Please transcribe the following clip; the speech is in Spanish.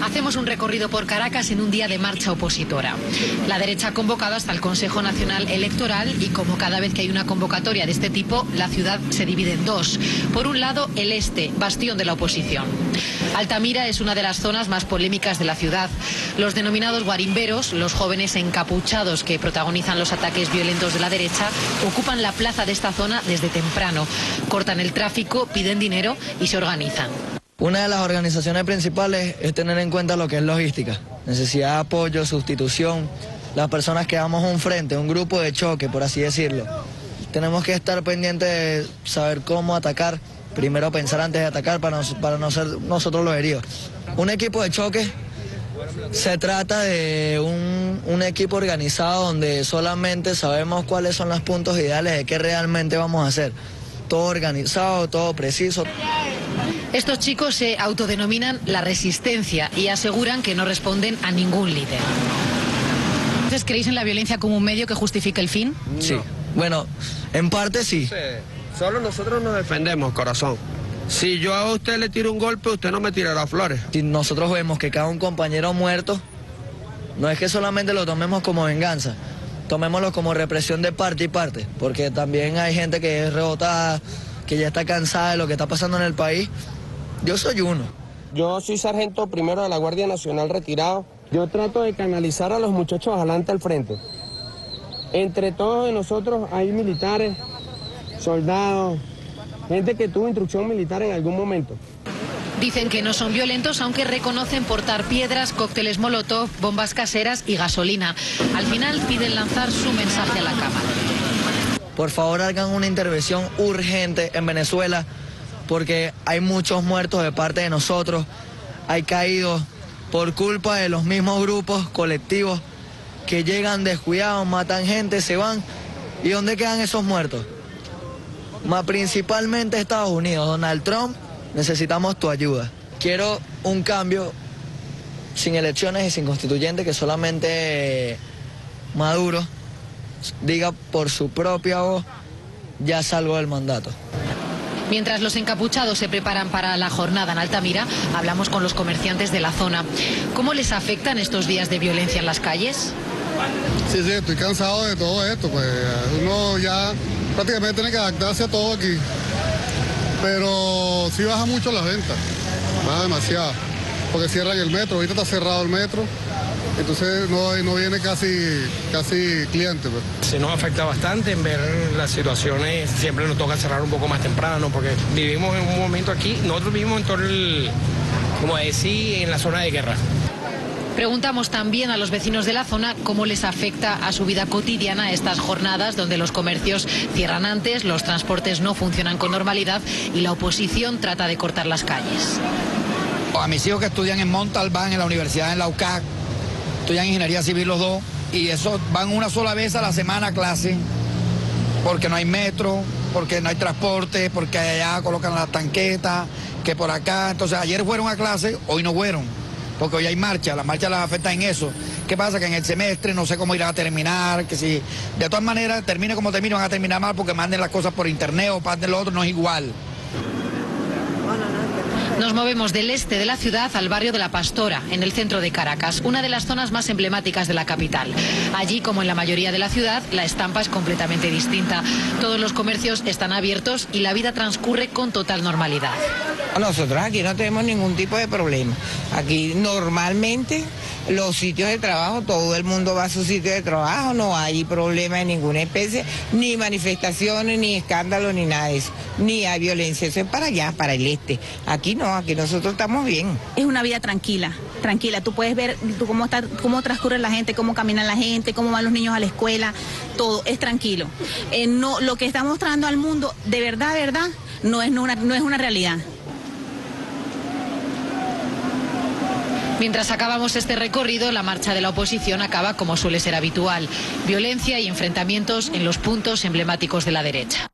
Hacemos un recorrido por Caracas en un día de marcha opositora. La derecha ha convocado hasta el Consejo Nacional Electoral y, como cada vez que hay una convocatoria de este tipo, la ciudad se divide en dos. Por un lado, el este, bastión de la oposición. Altamira es una de las zonas más polémicas de la ciudad. Los denominados guarimberos, los jóvenes encapuchados que protagonizan los ataques violentos de la derecha, ocupan la plaza de esta zona desde temprano. Cortan el tráfico, piden dinero y se organizan. Una de las organizaciones principales es tener en cuenta lo que es logística, necesidad de apoyo, sustitución, las personas que damos un frente, un grupo de choque, por así decirlo. Tenemos que estar pendientes de saber cómo atacar, primero pensar antes de atacar para no ser nosotros los heridos. Un equipo de choque se trata de un equipo organizado donde solamente sabemos cuáles son los puntos ideales de qué realmente vamos a hacer. Todo organizado, todo preciso. Estos chicos se autodenominan la resistencia y aseguran que no responden a ningún líder. ¿Entonces creéis en la violencia como un medio que justifique el fin? Sí, bueno, en parte sí. Solo nosotros nos defendemos, corazón. Si yo a usted le tiro un golpe, usted no me tirará flores. Si nosotros vemos que cada un compañero muerto, no es que solamente lo tomemos como venganza, tomémoslo como represión de parte y parte, porque también hay gente que es rebotada, que ya está cansada de lo que está pasando en el país. Yo soy uno. Yo soy sargento primero de la Guardia Nacional retirado. Yo trato de canalizar a los muchachos adelante al frente. Entre todos nosotros hay militares, soldados, gente que tuvo instrucción militar en algún momento. Dicen que no son violentos, aunque reconocen portar piedras, cócteles molotov, bombas caseras y gasolina. Al final piden lanzar su mensaje a la Cámara. Por favor, hagan una intervención urgente en Venezuela, porque hay muchos muertos de parte de nosotros, hay caídos por culpa de los mismos grupos colectivos que llegan descuidados, matan gente, se van. ¿Y dónde quedan esos muertos? Principalmente Estados Unidos. Donald Trump, necesitamos tu ayuda. Quiero un cambio sin elecciones y sin constituyente, que solamente Maduro diga por su propia voz: ya salgo del mandato. Mientras los encapuchados se preparan para la jornada en Altamira, hablamos con los comerciantes de la zona. ¿Cómo les afectan estos días de violencia en las calles? Sí, estoy cansado de todo esto, pues uno ya prácticamente tiene que adaptarse a todo aquí. Pero sí baja mucho las ventas, baja demasiado, porque cierran el metro, ahorita está cerrado el metro. Entonces no viene casi cliente. Pues. Se nos afecta bastante en ver las situaciones, siempre nos toca cerrar un poco más temprano, porque vivimos en un momento aquí, nosotros vivimos en todo el, como decir, en la zona de guerra. Preguntamos también a los vecinos de la zona cómo les afecta a su vida cotidiana estas jornadas donde los comercios cierran antes, los transportes no funcionan con normalidad y la oposición trata de cortar las calles. A mis hijos que estudian en Montalbán, en la universidad en la UCAC, estudian ingeniería civil los dos, y eso van una sola vez a la semana a clase, porque no hay metro, porque no hay transporte, porque allá colocan las tanquetas, que por acá. Entonces ayer fueron a clase, hoy no fueron, porque hoy hay marcha, las marchas las afectan en eso. ¿Qué pasa? Que en el semestre no sé cómo irán a terminar, que si de todas maneras termine como termine, van a terminar mal porque manden las cosas por internet o manden lo otro, no es igual. Nos movemos del este de la ciudad al barrio de La Pastora, en el centro de Caracas, una de las zonas más emblemáticas de la capital. Allí, como en la mayoría de la ciudad, la estampa es completamente distinta. Todos los comercios están abiertos y la vida transcurre con total normalidad. Nosotros aquí no tenemos ningún tipo de problema. Aquí normalmente los sitios de trabajo, todo el mundo va a su sitio de trabajo, no hay problema de ninguna especie, ni manifestaciones, ni escándalos, ni nada de eso, ni hay violencia. Eso es para allá, para el este. Aquí no, aquí nosotros estamos bien. Es una vida tranquila, tranquila. Tú puedes ver cómo transcurre la gente, cómo camina la gente, cómo van los niños a la escuela, todo es tranquilo. No, lo que está mostrando al mundo, de verdad, no es una realidad. Mientras acabamos este recorrido, la marcha de la oposición acaba como suele ser habitual: violencia y enfrentamientos en los puntos emblemáticos de la derecha.